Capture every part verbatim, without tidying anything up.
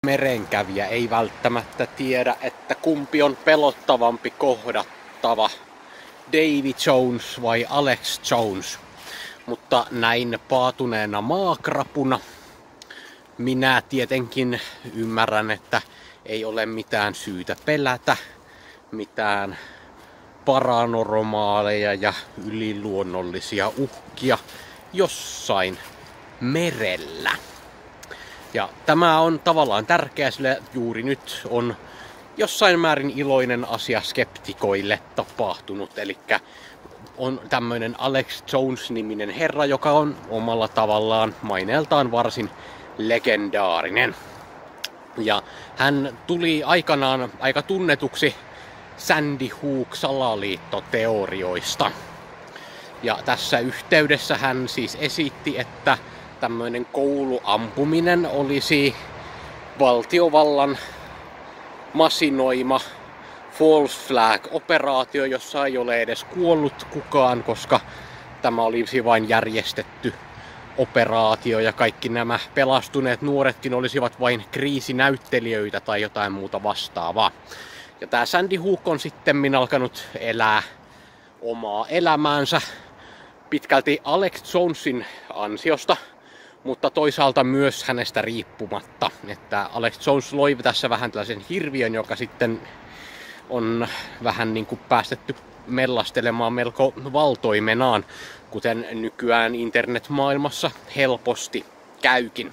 Merenkävijä ei välttämättä tiedä, että kumpi on pelottavampi kohdattava, Davy Jones vai Alex Jones. Mutta näin paatuneena maakrapuna minä tietenkin ymmärrän, että ei ole mitään syytä pelätä mitään paranormaaleja ja yliluonnollisia uhkia jossain merellä. Ja tämä on tavallaan tärkeä, sillä juuri nyt on jossain määrin iloinen asia skeptikoille tapahtunut. Eli on tämmöinen Alex Jones-niminen herra, joka on omalla tavallaan maineeltaan varsin legendaarinen. Ja hän tuli aikanaan aika tunnetuksi Sandy Hook-salaliittoteorioista. Ja tässä yhteydessä hän siis esitti, että tämmöinen kouluampuminen olisi valtiovallan masinoima false flag-operaatio, jossa ei ole edes kuollut kukaan, koska tämä olisi vain järjestetty operaatio ja kaikki nämä pelastuneet nuoretkin olisivat vain kriisinäyttelijöitä tai jotain muuta vastaavaa. Ja tämä Sandy Hook on sitten alkanut elää omaa elämäänsä pitkälti Alex Jonesin ansiosta, mutta toisaalta myös hänestä riippumatta. Että Alex Jones loi tässä vähän tällaisen hirviön, joka sitten on vähän niin kuin päästetty mellastelemaan melko valtoimenaan, kuten nykyään internetmaailmassa helposti käykin.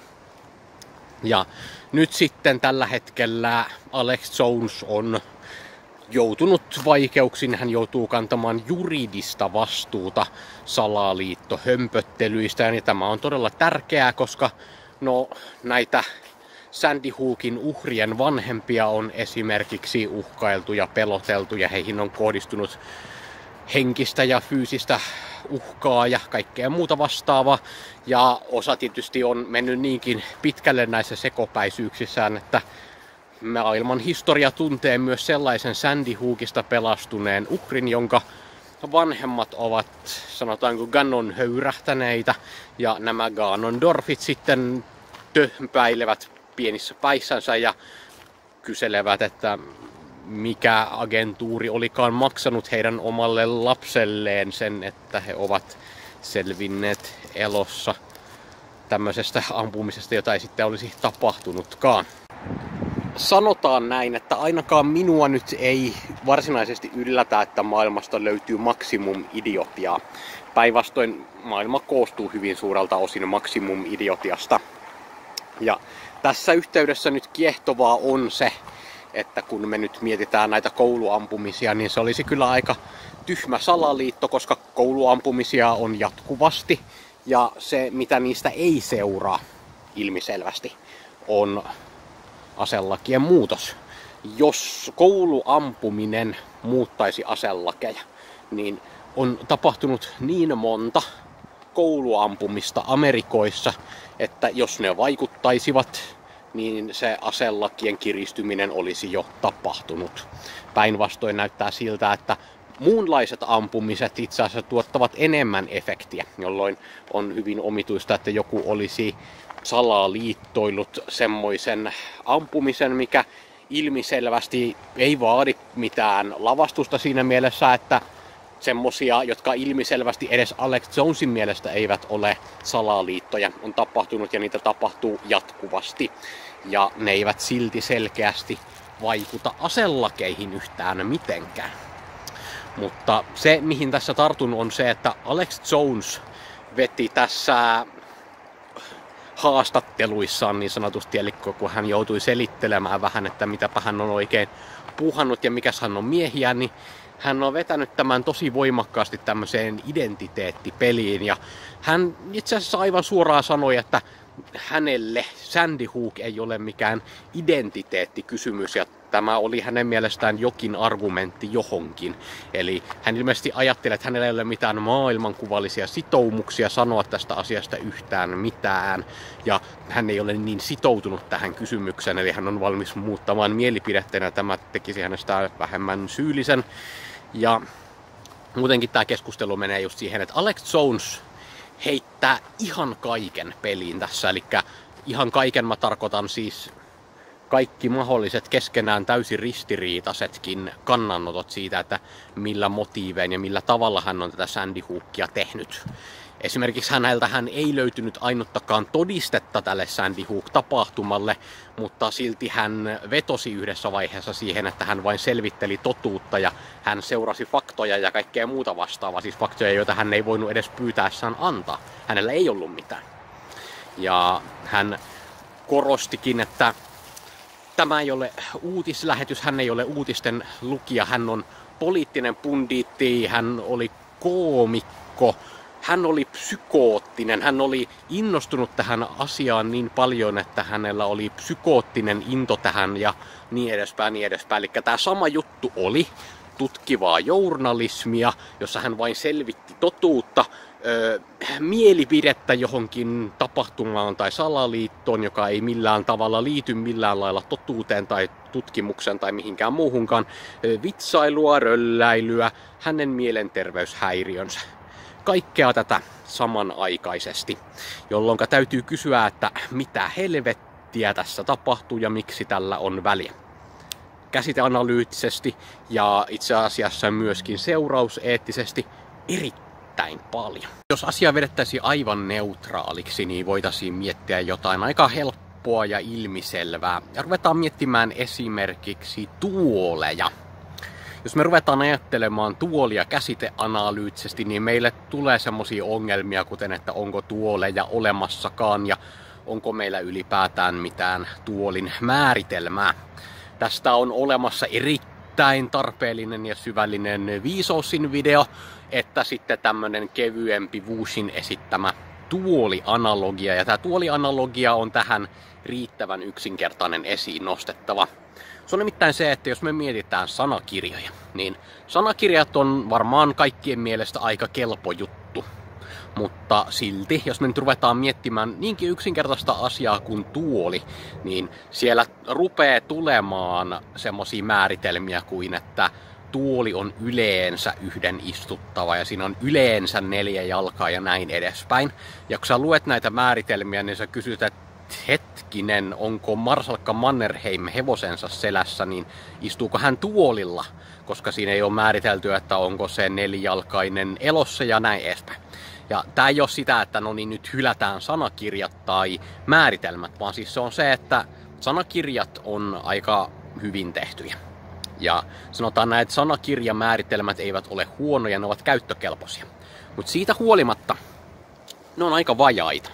Ja nyt sitten tällä hetkellä Alex Jones on joutunut vaikeuksiin. Hän joutuu kantamaan juridista vastuuta salaliittohömpöttelyistä. Ja tämä on todella tärkeää, koska no, näitä Sandy Hookin uhrien vanhempia on esimerkiksi uhkailtu ja peloteltu ja heihin on kohdistunut henkistä ja fyysistä uhkaa ja kaikkea muuta vastaavaa. Ja osa tietysti on mennyt niinkin pitkälle näissä sekopäisyyksissään, että maailman historia tuntee myös sellaisen Sandy Hookista pelastuneen uhrin, jonka vanhemmat ovat, sanotaanko, Ganon höyrähtäneitä. Ja nämä Ganondorfit sitten töhpäilevät pienissä päissänsä ja kyselevät, että mikä agentuuri olikaan maksanut heidän omalle lapselleen sen, että he ovat selvinneet elossa tämmöisestä ampumisesta, jota ei sitten olisi tapahtunutkaan. Sanotaan näin, että ainakaan minua nyt ei varsinaisesti yllätä, että maailmasta löytyy maksimum-idiotiaa. Päinvastoin maailma koostuu hyvin suurelta osin maksimum-idiotiasta. Ja tässä yhteydessä nyt kiehtovaa on se, että kun me nyt mietitään näitä kouluampumisia, niin se olisi kyllä aika tyhmä salaliitto, koska kouluampumisia on jatkuvasti. Ja se, mitä niistä ei seuraa ilmiselvästi, on aselakien muutos. Jos kouluampuminen muuttaisi aselakeja, niin on tapahtunut niin monta kouluampumista Amerikoissa, että jos ne vaikuttaisivat, niin se aselakien kiristyminen olisi jo tapahtunut. Päinvastoin näyttää siltä, että muunlaiset ampumiset itse asiassa tuottavat enemmän efektiä, jolloin on hyvin omituista, että joku olisi salaliittoillut semmoisen ampumisen, mikä ilmiselvästi ei vaadi mitään lavastusta siinä mielessä, että semmosia, jotka ilmiselvästi edes Alex Jonesin mielestä eivät ole salaliittoja, on tapahtunut ja niitä tapahtuu jatkuvasti. Ja ne eivät silti selkeästi vaikuta aselakeihin yhtään mitenkään. Mutta se, mihin tässä tartun, on se, että Alex Jones veti tässä haastatteluissaan niin sanotusti, eli kun hän joutui selittelemään vähän, että mitäpä hän on oikein puhannut ja mikäs hän on miehiä, niin hän on vetänyt tämän tosi voimakkaasti tämmöiseen identiteettipeliin. Ja hän itse asiassa aivan suoraan sanoi, että hänelle Sandy Hook ei ole mikään identiteettikysymys, ja tämä oli hänen mielestään jokin argumentti johonkin. Eli hän ilmeisesti ajatteli, että hänellä ei ole mitään maailmankuvallisia sitoumuksia sanoa tästä asiasta yhtään mitään. Ja hän ei ole niin sitoutunut tähän kysymykseen, eli hän on valmis muuttamaan mielipidettä, ja tämä tekisi hänestä vähemmän syyllisen. Ja muutenkin tämä keskustelu menee just siihen, että Alex Jones heittää ihan kaiken peliin tässä, eli ihan kaiken mä tarkoitan siis kaikki mahdolliset keskenään täysin ristiriitaisetkin kannanotot siitä, että millä motiivein ja millä tavalla hän on tätä Sandy Hookia tehnyt. Esimerkiksi häneltä hän ei löytynyt ainuttakaan todistetta tälle Sandy Hook-tapahtumalle, mutta silti hän vetosi yhdessä vaiheessa siihen, että hän vain selvitteli totuutta ja hän seurasi faktoja ja kaikkea muuta vastaavaa, siis faktoja, joita hän ei voinut edes pyytäessään antaa. Hänellä ei ollut mitään. Ja hän korostikin, että tämä ei ole uutislähetys, hän ei ole uutisten lukija, hän on poliittinen pundiitti, hän oli koomikko, hän oli psykoottinen, hän oli innostunut tähän asiaan niin paljon, että hänellä oli psykoottinen into tähän ja niin edespäin, niin edespäin. Eli tämä sama juttu oli tutkivaa journalismia, jossa hän vain selvitti totuutta, öö, mielipidettä johonkin tapahtumaan tai salaliittoon, joka ei millään tavalla liity millään lailla totuuteen tai tutkimukseen tai mihinkään muuhunkaan, öö, vitsailua, rölläilyä, hänen mielenterveyshäiriönsä. Kaikkea tätä samanaikaisesti, jolloin täytyy kysyä, että mitä helvettiä tässä tapahtuu ja miksi tällä on väliä. Käsiteanalyyttisesti ja itse asiassa myöskin seurauseettisesti erittäin paljon. Jos asia vedettäisiin aivan neutraaliksi, niin voitaisiin miettiä jotain aika helppoa ja ilmiselvää. Ja ruvetaan miettimään esimerkiksi tuoleja. Jos me ruvetaan ajattelemaan tuolia käsiteanalyyttisesti, niin meille tulee semmosia ongelmia, kuten että onko tuoleja olemassakaan ja onko meillä ylipäätään mitään tuolin määritelmää. Tästä on olemassa erittäin tarpeellinen ja syvällinen Viisousin video, että sitten tämmönen kevyempi Wushin esittämä tuolianalogia. Ja tämä tuolianalogia on tähän riittävän yksinkertainen esiin nostettava. Se on nimittäin se, että jos me mietitään sanakirjoja, niin sanakirjat on varmaan kaikkien mielestä aika kelpo juttu. Mutta silti, jos me nyt ruvetaan miettimään niinkin yksinkertaista asiaa kuin tuoli, niin siellä rupeaa tulemaan semmosia määritelmiä kuin, että tuoli on yleensä yhden istuttava ja siinä on yleensä neljä jalkaa ja näin edespäin. Ja kun sä luet näitä määritelmiä, niin sä kysyt, että hetkinen, onko Marsalkka Mannerheim hevosensa selässä, niin istuuko hän tuolilla? Koska siinä ei ole määritelty, että onko se nelijalkainen elossa ja näin edespäin. Ja tää ei ole sitä, että no niin nyt hylätään sanakirjat tai määritelmät, vaan siis se on se, että sanakirjat on aika hyvin tehtyjä. Ja sanotaan näin, että sanakirjamääritelmät eivät ole huonoja, ne ovat käyttökelpoisia. Mutta siitä huolimatta ne on aika vajaita.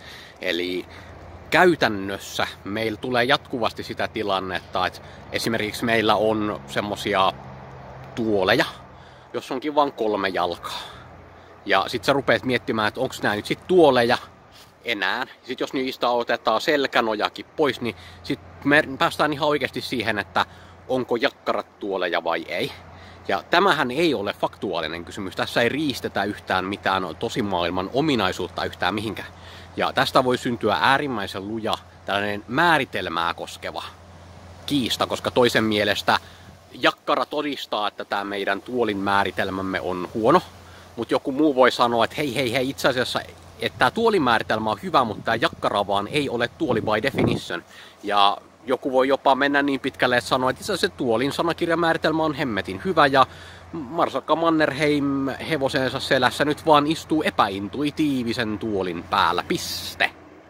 Eli käytännössä meillä tulee jatkuvasti sitä tilannetta, että esimerkiksi meillä on semmosia tuoleja, jos onkin vain kolme jalkaa. Ja sit sä rupeat miettimään, että onko nämä nyt sit tuoleja enää. Sit jos niistä otetaan selkänojakin pois, niin sit me päästään ihan oikeasti siihen, että onko jakkarat tuoleja vai ei. Ja tämähän ei ole faktuaalinen kysymys. Tässä ei riistetä yhtään mitään tosimaailman ominaisuutta yhtään mihinkään. Ja tästä voi syntyä äärimmäisen luja tällainen määritelmää koskeva kiista, koska toisen mielestä jakkara todistaa, että tämä meidän tuolin määritelmämme on huono. Mutta joku muu voi sanoa, että hei hei hei, itse asiassa että tämä tuolimääritelmä on hyvä, mutta tämä jakkara vaan ei ole tuoli by definition. Ja joku voi jopa mennä niin pitkälle, että sanoa, että itse asiassa tuolin sanakirjamääritelmä on hemmetin hyvä ja Marsalkka Mannerheim hevosensa selässä nyt vaan istuu epäintuitiivisen tuolin päällä, piste.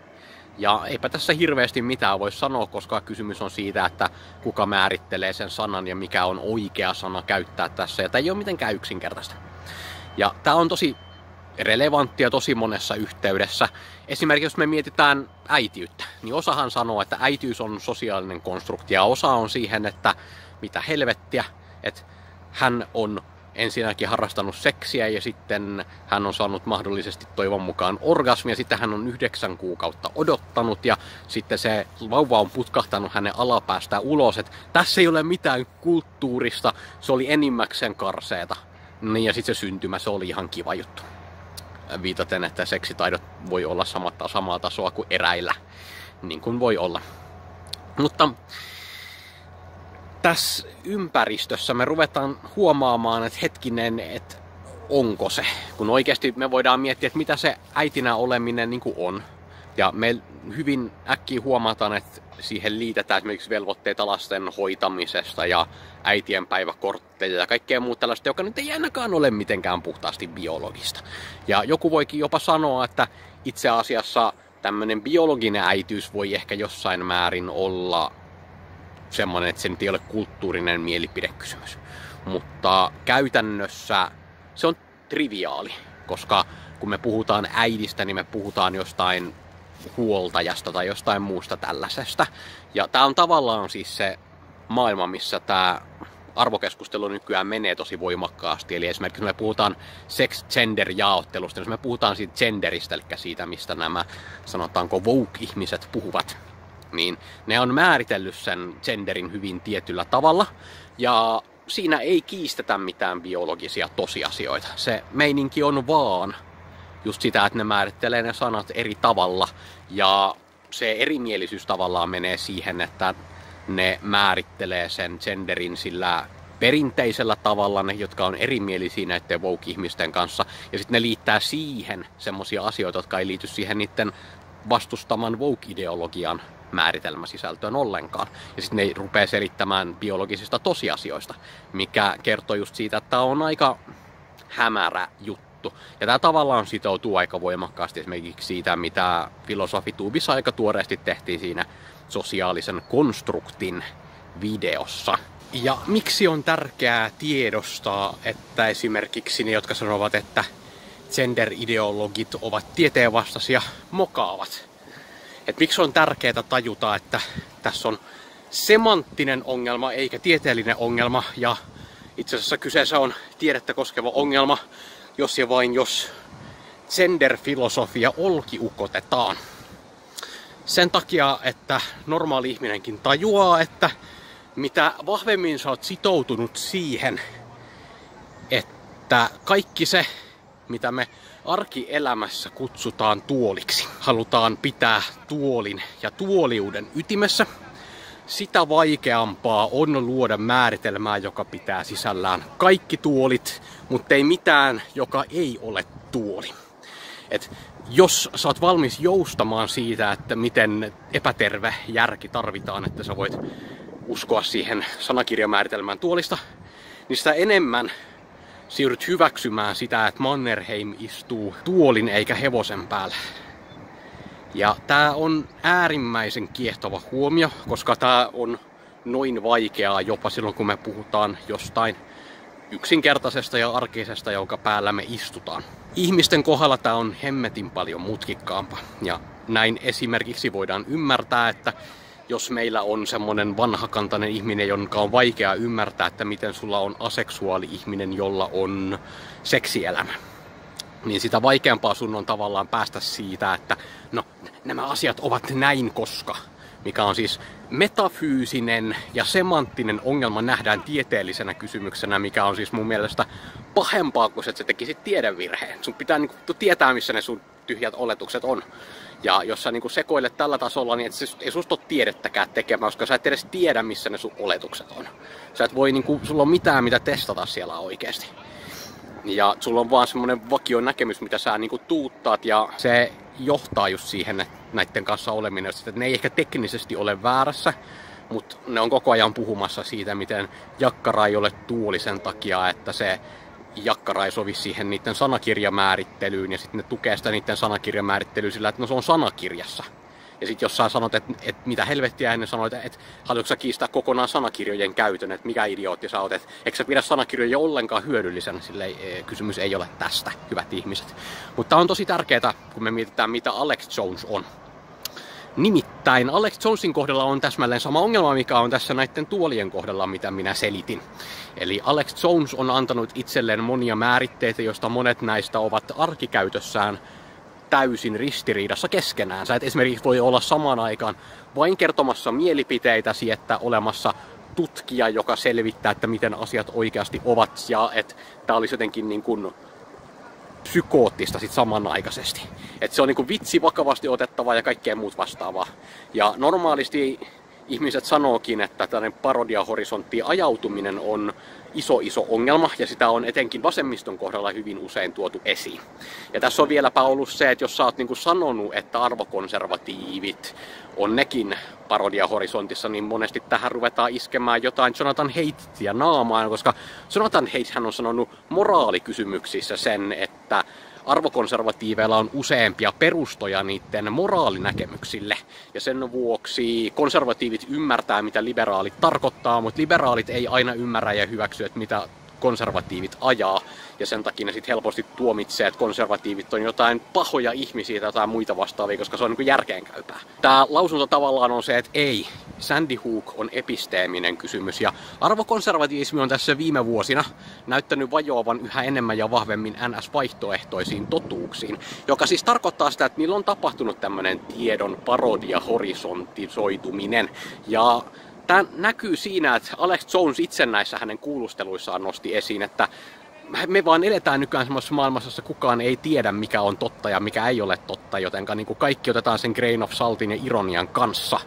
Ja eipä tässä hirveästi mitään voi sanoa, koska kysymys on siitä, että kuka määrittelee sen sanan ja mikä on oikea sana käyttää tässä. Ja tämä ei ole mitenkään yksinkertaista. Ja tämä on tosi relevanttia tosi monessa yhteydessä. Esimerkiksi jos me mietitään äitiyttä, niin osahan sanoo, että äitiys on sosiaalinen konstrukti ja osa on siihen, että mitä helvettiä, että hän on ensinnäkin harrastanut seksiä ja sitten hän on saanut mahdollisesti toivon mukaan orgasmia. Sitten hän on yhdeksän kuukautta odottanut ja sitten se vauva on putkahtanut hänen alapäästään ulos. Että tässä ei ole mitään kulttuurista, se oli enimmäkseen karseeta. Niin ja sitten se syntymä, se oli ihan kiva juttu. Viitaten, että seksitaidot voi olla samaa, samaa tasoa kuin eräillä, niin kuin voi olla. Mutta tässä ympäristössä me ruvetaan huomaamaan, että hetkinen, että onko se. Kun oikeasti me voidaan miettiä, että mitä se äitinä oleminen niin kuin on. Ja me hyvin äkkiä huomataan, että siihen liitetään esimerkiksi velvoitteita lasten hoitamisesta ja äitienpäiväkortteja ja kaikkea muuta tällaista, joka nyt ei ainakaan ole mitenkään puhtaasti biologista. Ja joku voikin jopa sanoa, että itse asiassa tämmöinen biologinen äitiys voi ehkä jossain määrin olla semmoinen, että se nyt ei ole kulttuurinen mielipidekysymys. Mutta käytännössä se on triviaali, koska kun me puhutaan äidistä, niin me puhutaan jostain huoltajasta tai jostain muusta tällaisesta. Ja tää on tavallaan siis se maailma, missä tää arvokeskustelu nykyään menee tosi voimakkaasti. Eli esimerkiksi me puhutaan sex-gender-jaottelusta, jos me puhutaan siitä genderistä, eli siitä, mistä nämä, sanotaanko, woke-ihmiset puhuvat, niin ne on määritellyt sen genderin hyvin tietyllä tavalla. Ja siinä ei kiistetä mitään biologisia tosiasioita. Se meininki on vaan just sitä, että ne määrittelee ne sanat eri tavalla. Ja se erimielisyys tavallaan menee siihen, että ne määrittelee sen genderin sillä perinteisellä tavalla, ne, jotka on erimielisiä näiden woke-ihmisten kanssa. Ja sitten ne liittää siihen semmosia asioita, jotka ei liity siihen niiden vastustaman woke-ideologian määritelmäsisältöön ollenkaan. Ja sitten ne rupeaa selittämään biologisista tosiasioista, mikä kertoo just siitä, että tämä on aika hämärä juttu. Ja tämä tavallaan sitoutuu aika voimakkaasti esimerkiksi siitä, mitä Filosofituubissa aika tuoreesti tehtiin siinä sosiaalisen konstruktin videossa. Ja miksi on tärkeää tiedostaa, että esimerkiksi ne, jotka sanovat, että gender-ideologit ovat tieteenvastaisia, mokaavat. Et miksi on tärkeää tajuta, että tässä on semanttinen ongelma eikä tieteellinen ongelma, ja itse asiassa kyseessä on tiedettä koskeva ongelma, jos ja vain jos gender-filosofia olkiukotetaan. Sen takia, että normaali ihminenkin tajuaa, että mitä vahvemmin sä oot sitoutunut siihen, että kaikki se, mitä me arkielämässä kutsutaan tuoliksi, halutaan pitää tuolin ja tuoliuden ytimessä, sitä vaikeampaa on luoda määritelmää, joka pitää sisällään kaikki tuolit, mutta ei mitään, joka ei ole tuoli. Et jos sä oot valmis joustamaan siitä, että miten epäterve järki tarvitaan, että sä voit uskoa siihen sanakirjamääritelmään tuolista, niin sitä enemmän siirryt hyväksymään sitä, että Mannerheim istuu tuolin eikä hevosen päällä. Ja tää on äärimmäisen kiehtova huomio, koska tää on noin vaikeaa jopa silloin, kun me puhutaan jostain yksinkertaisesta ja arkisesta, jonka päällä me istutaan. Ihmisten kohdalla tää on hemmetin paljon mutkikkaampaa. Ja näin esimerkiksi voidaan ymmärtää, että jos meillä on semmonen vanhakantainen ihminen, jonka on vaikea ymmärtää, että miten sulla on aseksuaali-ihminen, jolla on seksielämä, niin sitä vaikeampaa sun on tavallaan päästä siitä, että no, nämä asiat ovat näin koska, mikä on siis metafyysinen ja semanttinen ongelma nähdään tieteellisenä kysymyksenä, mikä on siis mun mielestä pahempaa kuin se, että sä tekisit tiedevirheen. Sun pitää niin kuin tietää, missä ne sun tyhjät oletukset on. Ja jos sä niin sekoilet tällä tasolla, niin et se, ei susta ole tiedettäkään tekemään, koska sä et edes tiedä, missä ne sun oletukset on. Sä et voi, niin kuin, sulla on mitään, mitä testata siellä oikeasti. Ja sulla on vaan semmonen vakio näkemys, mitä sä niin kuin tuuttaat, ja se johtaa just siihen, että näiden kanssa oleminen, että ne ei ehkä teknisesti ole väärässä, mutta ne on koko ajan puhumassa siitä, miten jakkara ei ole tuoli sen takia, että se jakkara ei sovi siihen niiden sanakirjamäärittelyyn, ja sitten ne tukee sitä niiden sanakirjamäärittelyyn sillä, että no se on sanakirjassa. Ja sitten jos sä sanot, että et mitä helvettiä ennen sanoit, että et, haluatko sä kiistää kokonaan sanakirjojen käytön, että mikä idiootti sä oot, että eikö sä pidä sanakirjoja ollenkaan hyödyllisenä, sillä ei, kysymys ei ole tästä, hyvät ihmiset. Mutta on tosi tärkeää, kun me mietitään, mitä Alex Jones on. Nimittäin Alex Jonesin kohdalla on täsmälleen sama ongelma, mikä on tässä näiden tuolien kohdalla, mitä minä selitin. Eli Alex Jones on antanut itselleen monia määritteitä, joista monet näistä ovat arkikäytössään täysin ristiriidassa keskenään. Sä et esimerkiksi voi olla samaan aikaan vain kertomassa mielipiteitäsi, että olemassa tutkija, joka selvittää, että miten asiat oikeasti ovat, ja että tää olisi jotenkin niin kuin psykoottista sit samanaikaisesti. Että se on niin kuin vitsi vakavasti otettavaa ja kaikkea muut vastaavaa. Ja normaalisti ihmiset sanookin, että tällainen parodiahorisonttiin ajautuminen on iso iso ongelma, ja sitä on etenkin vasemmiston kohdalla hyvin usein tuotu esiin. Ja tässä on vieläpä ollut se, että jos sä oot niin kuin sanonut, että arvokonservatiivit on nekin parodiahorisontissa, niin monesti tähän ruvetaan iskemään jotain Jonathan Haidia naamaan, koska Jonathan Haidt hän on sanonut moraalikysymyksissä sen, että arvokonservatiiveilla on useampia perustoja niiden moraalinäkemyksille. Ja sen vuoksi konservatiivit ymmärtää, mitä liberaalit tarkoittaa, mutta liberaalit ei aina ymmärrä ja hyväksy, että mitä konservatiivit ajaa. Ja sen takia ne sitten helposti tuomitsee, että konservatiivit on jotain pahoja ihmisiä tai jotain muita vastaavia, koska se on niin kuin järkeenkäypää. Tämä lausunto tavallaan on se, että ei. Sandy Hook on episteeminen kysymys, ja arvokonservatismi on tässä viime vuosina näyttänyt vajoavan yhä enemmän ja vahvemmin N S-vaihtoehtoisiin totuuksiin, joka siis tarkoittaa sitä, että niillä on tapahtunut tämmöinen tiedon parodia horisontisoituminen. Ja tämä näkyy siinä, että Alex Jones itse näissä hänen kuulusteluissaan nosti esiin, että me vaan eletään nykyään semmoisessa maailmassa, jossa kukaan ei tiedä, mikä on totta ja mikä ei ole totta, jotenka niin kuin kaikki otetaan sen grain of saltin ja ironian kanssa.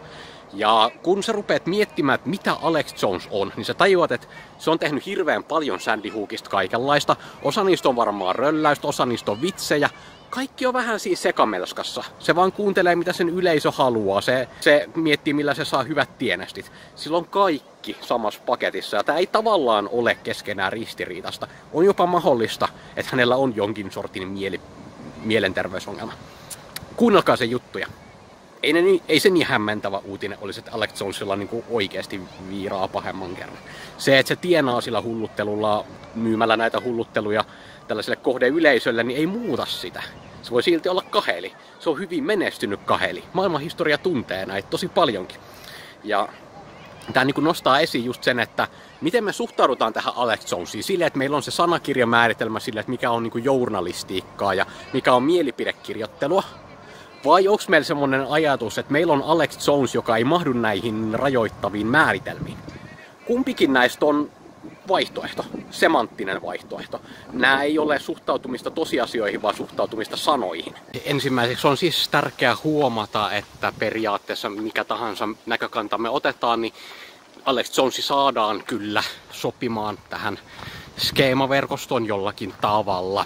Ja kun sä rupeat miettimään, että mitä Alex Jones on, niin sä tajuat, että se on tehnyt hirveän paljon Sandy Hookista kaikenlaista. Osa niistä on varmaan rölläystä, osa niistä on vitsejä. Kaikki on vähän siis sekamelskassa. Se vaan kuuntelee, mitä sen yleisö haluaa. Se, se miettii, millä se saa hyvät tienestit. Sillä on kaikki samassa paketissa. Ja tää ei tavallaan ole keskenään ristiriitasta. On jopa mahdollista, että hänellä on jonkin sortin mieli, mielenterveysongelma. Kuunnelkaa sen juttuja. Ei, ne, ei se niin hämmentävä uutinen olisi, että Alex Jonesilla niin oikeasti viiraa pahemman kerran. Se, että se tienaa sillä hulluttelulla, myymällä näitä hullutteluja tällaiselle kohdeyleisölle, niin ei muuta sitä. Se voi silti olla kaheli. Se on hyvin menestynyt kaheli. Maailmanhistoria tuntee näitä tosi paljonkin. Ja tämä niin nostaa esiin just sen, että miten me suhtaudutaan tähän Alex Jonesiin. Sille, että meillä on se sanakirjamääritelmä sille, että mikä on niin journalistiikkaa ja mikä on mielipidekirjoittelua. Vai onko meillä semmoinen ajatus, että meillä on Alex Jones, joka ei mahdu näihin rajoittaviin määritelmiin? Kumpikin näistä on vaihtoehto, semanttinen vaihtoehto. Nämä ei ole suhtautumista tosiasioihin, vaan suhtautumista sanoihin. Ensimmäiseksi on siis tärkeää huomata, että periaatteessa mikä tahansa näkökanta me otetaan, niin Alex Jonesi saadaan kyllä sopimaan tähän skeemaverkostoon jollakin tavalla.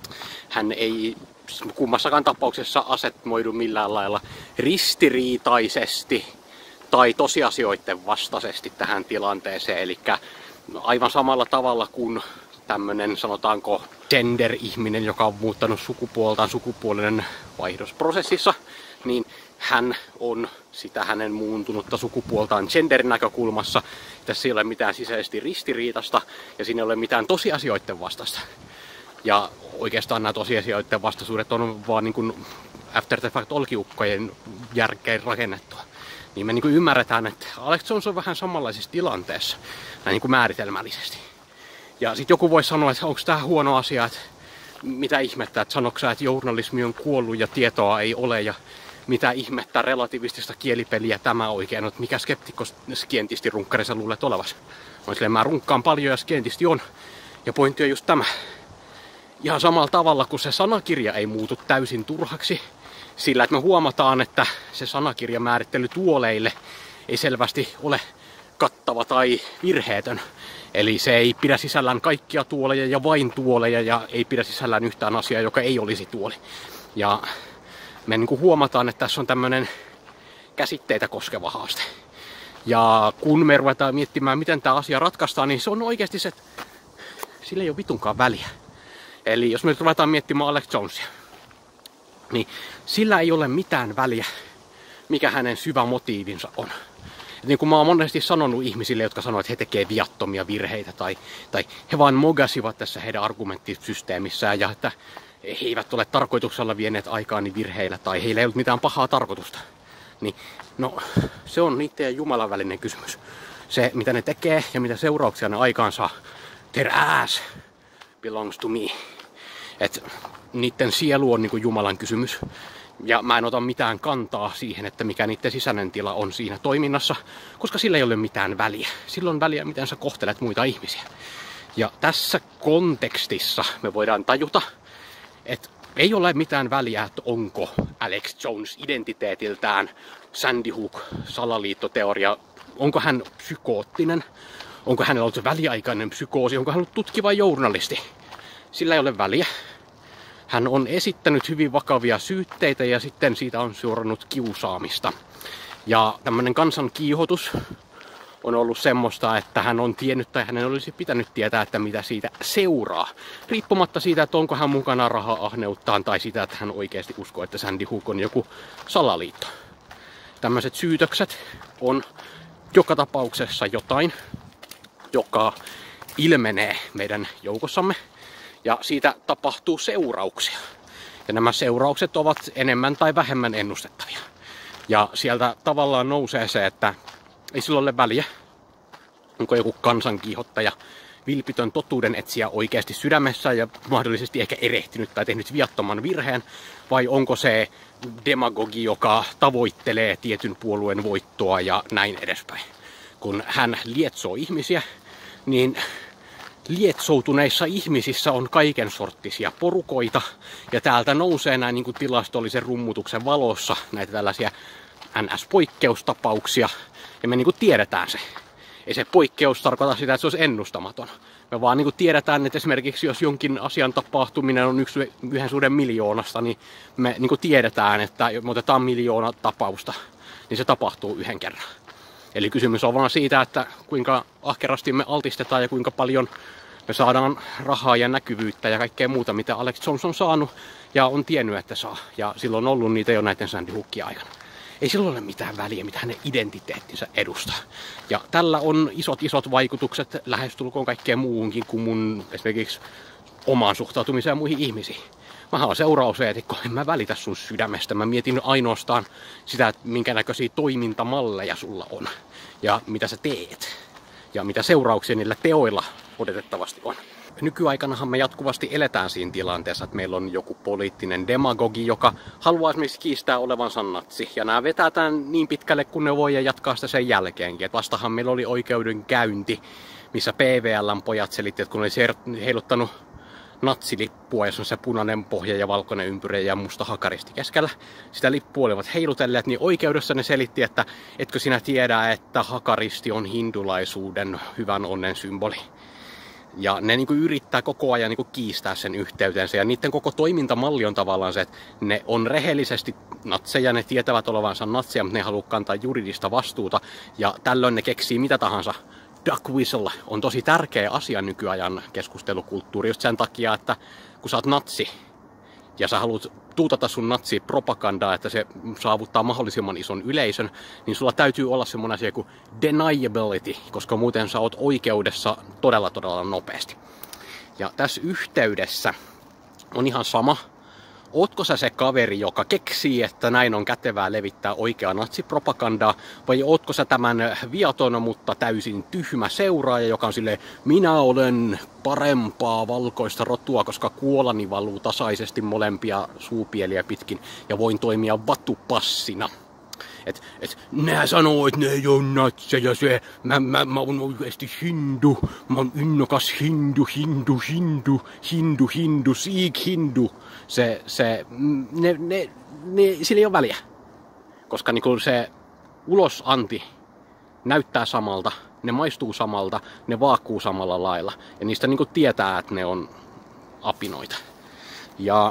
Hän ei kummassakaan tapauksessa asetmoidu millään lailla ristiriitaisesti tai tosiasioiden vastaisesti tähän tilanteeseen. Eli aivan samalla tavalla kuin tämmöinen, sanotaanko, gender-ihminen, joka on muuttanut sukupuoltaan sukupuolinen vaihdosprosessissa, niin hän on sitä hänen muuntunutta sukupuoltaan genderin näkökulmassa. Tässä ei ole mitään sisäisesti ristiriitasta ja siinä ei ole mitään tosiasioiden vastasta. Ja oikeastaan nämä tosiasioiden vastaisuudet on vaan niin kuin after the fact olkiukkojen järkeen rakennettua. Niin me niin kuin ymmärretään, että Alex Jones on vähän samanlaisessa tilanteessa, näin niin kuin määritelmällisesti. Ja sitten joku voi sanoa, että onko tämä huono asia, että mitä ihmettä, että sanoiko sä, että journalismi on kuollut ja tietoa ei ole ja mitä ihmettä relativistista kielipeliä tämä oikein on, että mikä skeptikko skientisti runkkari sä luulet olevasi. On silleen, mä runkkaan paljon ja skientisti on. Ja pointti on just tämä. Ihan samalla tavalla, kun se sanakirja ei muutu täysin turhaksi, sillä että me huomataan, että se sanakirjamäärittely tuoleille ei selvästi ole kattava tai virheetön. Eli se ei pidä sisällään kaikkia tuoleja ja vain tuoleja ja ei pidä sisällään yhtään asiaa, joka ei olisi tuoli. Ja me niin kuin huomataan, että tässä on tämmöinen käsitteitä koskeva haaste. Ja kun me ruvetaan miettimään, miten tämä asia ratkaistaan, niin se on oikeasti se, että sillä ei ole vitunkaan väliä. Eli jos me nyt ruvetaan miettimään Alex Jonesia, niin sillä ei ole mitään väliä, mikä hänen syvä motiivinsa on. Et niin kuin mä oon monesti sanonut ihmisille, jotka sanoo, että he tekee viattomia virheitä tai, tai he vaan mogasivat tässä heidän argumenttisysteemissään ja että he eivät ole tarkoituksella vieneet aikaani virheillä tai heillä ei ollut mitään pahaa tarkoitusta. Niin no, se on niiden ja Jumalan välinen kysymys. Se, mitä ne tekee ja mitä seurauksia ne aikaan saa, their ass belongs to me. Että niiden sielu on niin kuin Jumalan kysymys. Ja mä en ota mitään kantaa siihen, että mikä niiden sisäinen tila on siinä toiminnassa, koska sillä ei ole mitään väliä. Sillä on väliä, miten sä kohtelet muita ihmisiä. Ja tässä kontekstissa me voidaan tajuta, että ei ole mitään väliä, että onko Alex Jones identiteetiltään Sandy Hook salaliittoteoria, onko hän psykoottinen, onko hänellä ollut väliaikainen psykoosi, onko hän ollut tutkiva journalisti. Sillä ei ole väliä. Hän on esittänyt hyvin vakavia syytteitä ja sitten siitä on seurannut kiusaamista. Ja tämmöinen kansankiihotus on ollut semmoista, että hän on tiennyt tai hänen olisi pitänyt tietää, että mitä siitä seuraa. Riippumatta siitä, että onko hän mukana raha-ahneuttaan tai sitä, että hän oikeasti uskoo, että Sandy Hook on joku salaliitto. Tämmöiset syytökset on joka tapauksessa jotain, joka ilmenee meidän joukossamme. Ja siitä tapahtuu seurauksia. Ja nämä seuraukset ovat enemmän tai vähemmän ennustettavia. Ja sieltä tavallaan nousee se, että ei sillä ole väliä, onko joku kansankiihottaja, vilpitön totuuden etsijä oikeasti sydämessä ja mahdollisesti ehkä erehtynyt tai tehnyt viattoman virheen, vai onko se demagogi, joka tavoittelee tietyn puolueen voittoa ja näin edespäin. Kun hän lietsoo ihmisiä, niin lietsoutuneissa ihmisissä on kaiken sorttisia porukoita, ja täältä nousee näin niin kuin tilastollisen rummutuksen valossa näitä tällaisia N S-poikkeustapauksia, ja me niin kuin tiedetään se. Ei se poikkeus tarkoita sitä, että se olisi ennustamaton. Me vaan niin kuin tiedetään, että esimerkiksi jos jonkin asian tapahtuminen on yksi yhden suhde miljoonasta, niin me niin kuin tiedetään, että jos me otetaan miljoona tapausta, niin se tapahtuu yhden kerran. Eli kysymys on vaan siitä, että kuinka ahkerasti me altistetaan ja kuinka paljon me saadaan rahaa ja näkyvyyttä ja kaikkea muuta, mitä Alex Jones on saanut ja on tiennyt, että saa. Ja silloin on ollut niitä jo näiden Sandy Hookin aikana. Ei silloin ole mitään väliä, mitä hänen identiteettinsä edustaa. Ja tällä on isot isot vaikutukset lähestulkoon kaikkeen muuhunkin kuin mun esimerkiksi omaan suhtautumiseen muihin ihmisiin. Mä oon seurauseetikko, en mä välitä sun sydämestä. Mä mietin ainoastaan sitä, että minkä näköisiä toimintamalleja sulla on. Ja mitä sä teet. Ja mitä seurauksia niillä teoilla odotettavasti on. Nykyaikanahan me jatkuvasti eletään siinä tilanteessa, että meillä on joku poliittinen demagogi, joka haluaa esimerkiksi kiistää olevansa natsi. Ja nämä vetää tämän niin pitkälle, kun ne voi ja jatkaa sitä sen jälkeenkin. Et vastahan meillä oli oikeudenkäynti, missä P V L:n pojat selitti, että kun oli heiluttanut natsilippua, jos on se punainen pohja ja valkoinen ympyrä ja musta hakaristi keskellä. Sitä lippua olivat heilutelleet, niin oikeudessa ne selitti, että etkö sinä tiedä, että hakaristi on hindulaisuuden hyvän onnen symboli. Ja ne niin kuin yrittää koko ajan niin kuin kiistää sen yhteytensä. Ja niiden koko toimintamalli on tavallaan se, että ne on rehellisesti natseja, ne tietävät olevansa natseja, mutta ne haluaa kantaa juridista vastuuta. Ja tällöin ne keksii mitä tahansa. Duck whistle on tosi tärkeä asia nykyajan keskustelukulttuuri just sen takia, että kun sä oot natsi ja sä haluat tuutata sun natsipropagandaa, että se saavuttaa mahdollisimman ison yleisön, niin sulla täytyy olla semmoinen asia kuin deniability, koska muuten sä oot oikeudessa todella todella nopeasti. Ja tässä yhteydessä on ihan sama, ootko sä se kaveri, joka keksii, että näin on kätevää levittää oikeaa natsipropagandaa, vai ootko sä tämän viaton, mutta täysin tyhmä seuraaja, joka on silleen, minä olen parempaa valkoista rotua, koska kuolani valuu tasaisesti molempia suupieliä pitkin ja voin toimia vatupassina. Et, et nää sanoo, että ne ei oo natseja, se, mä, mä, mä oon oikeesti hindu, mä oon innokas hindu, hindu, hindu, hindu, hindu, siik hindu. Se, se, ne, ne, ne, sillä ei oo väliä, koska niinku se ulosanti näyttää samalta, ne maistuu samalta, ne vaakkuu samalla lailla. Ja niistä niinku tietää, että ne on apinoita. Ja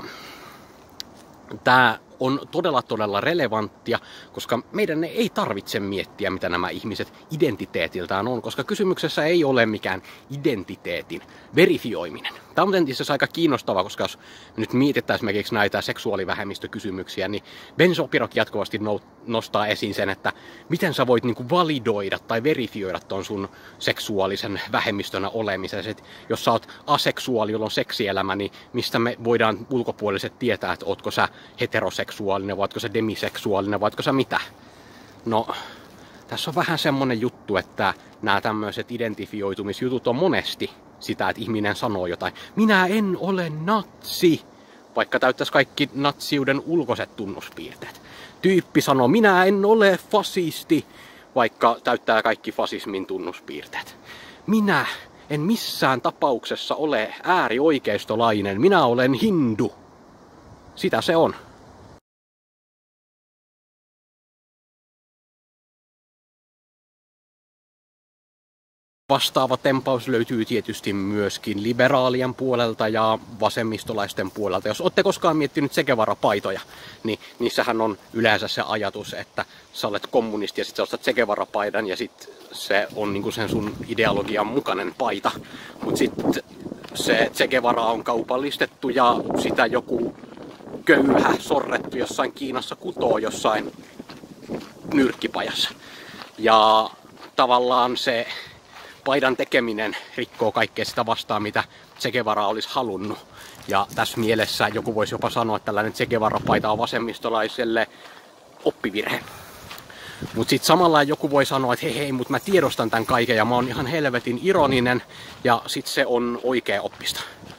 tää on todella todella relevanttia, koska meidän ei tarvitse miettiä, mitä nämä ihmiset identiteetiltään on, koska kysymyksessä ei ole mikään identiteetin verifioiminen. Tämä on itse asiassa aika kiinnostavaa, koska jos nyt mietitään esimerkiksi näitä seksuaalivähemmistökysymyksiä, niin Ben Shapiro jatkuvasti nostaa esiin sen, että miten sä voit niinku validoida tai verifioida ton sun seksuaalisen vähemmistönä olemisen. Et jos sä oot aseksuaali, jolla on seksielämä, niin mistä me voidaan ulkopuoliset tietää, että ootko sä heteroseksuaalinen, vai ootko sä demiseksuaalinen, vai ootko sä mitä? No, tässä on vähän semmonen juttu, että nämä tämmöiset identifioitumisjutut on monesti sitä, että ihminen sanoo jotain. Minä en ole natsi, vaikka täyttäisi kaikki natsiuden ulkoiset tunnuspiirteet. Tyyppi sanoo, minä en ole fasisti, vaikka täyttää kaikki fasismin tunnuspiirteet. Minä en missään tapauksessa ole äärioikeistolainen, minä olen hindu. sitä se on. Vastaava tempaus löytyy tietysti myöskin liberaalien puolelta ja vasemmistolaisten puolelta. Jos olette koskaan miettinyt Che Guevara-paitoja, niin niissähän on yleensä se ajatus, että sä olet kommunisti ja sit sä ostat Che Guevara-paidan ja sit se on niinku sen sun ideologian mukainen paita. Mut sit se Che Guevara on kaupallistettu ja sitä joku köyhä sorrettu jossain Kiinassa kutoo jossain nyrkkipajassa. Ja tavallaan se paidan tekeminen rikkoo kaikkea sitä vastaan, mitä Che Guevara olisi halunnut. Ja tässä mielessä joku voisi jopa sanoa, että tällainen Che Guevara-paita on vasemmistolaiselle oppivirhe. Mutta sitten samalla joku voi sanoa, että hei hei, mutta mä tiedostan tämän kaiken ja mä oon ihan helvetin ironinen ja sit se on oikea oppista.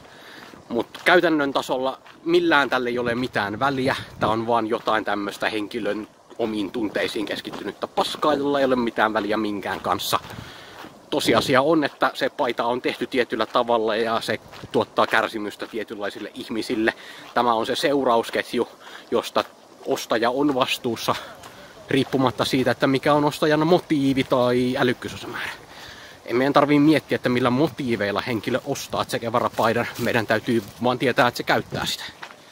Mutta käytännön tasolla millään tälle ei ole mitään väliä. Tää on vaan jotain tämmöistä henkilön omiin tunteisiin keskittynyttä paskaa, jolla ei ole mitään väliä minkään kanssa. Tosiasia on, että se paita on tehty tietyllä tavalla ja se tuottaa kärsimystä tietynlaisille ihmisille. Tämä on se seurausketju, josta ostaja on vastuussa riippumatta siitä, että mikä on ostajan motiivi tai älykkyysosamäärä. Ei meidän tarvitse miettiä, että millä motiiveilla henkilö ostaa Che Guevara-paidan. Meidän täytyy vaan tietää, että se käyttää sitä.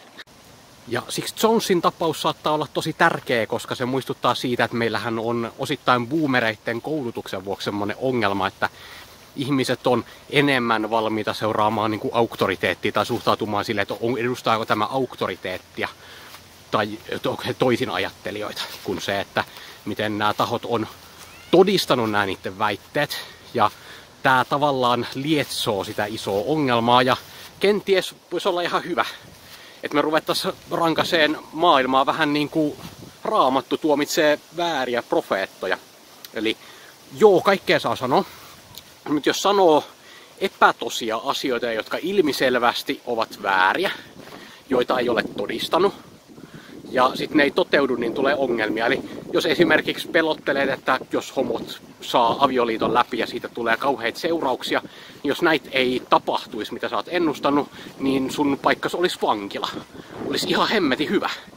Ja siksi Jonesin tapaus saattaa olla tosi tärkeä, koska se muistuttaa siitä, että meillähän on osittain boomereiden koulutuksen vuoksi semmoinen ongelma, että ihmiset on enemmän valmiita seuraamaan niin kuin auktoriteettia tai suhtautumaan silleen, että edustaako tämä auktoriteettia tai toisin ajattelijoita, kuin se, että miten nämä tahot on todistanut nämä niiden väitteet. Ja tämä tavallaan lietsoo sitä isoa ongelmaa ja kenties voisi olla ihan hyvä, että me ruvettaisiin rankaseen maailmaa vähän niin kuin Raamattu tuomitsee vääriä profeettoja. Eli joo, kaikkea saa sanoa, mutta jos sanoo epätosia asioita, jotka ilmiselvästi ovat vääriä, joita ei ole todistanut, ja sitten ne ei toteudu, niin tulee ongelmia. Eli jos esimerkiksi pelottelet, että jos homot saa avioliiton läpi ja siitä tulee kauheita seurauksia, niin jos näitä ei tapahtuisi, mitä sä oot ennustanut, niin sun paikkas olisi vankila. Olisi ihan hemmetin hyvä.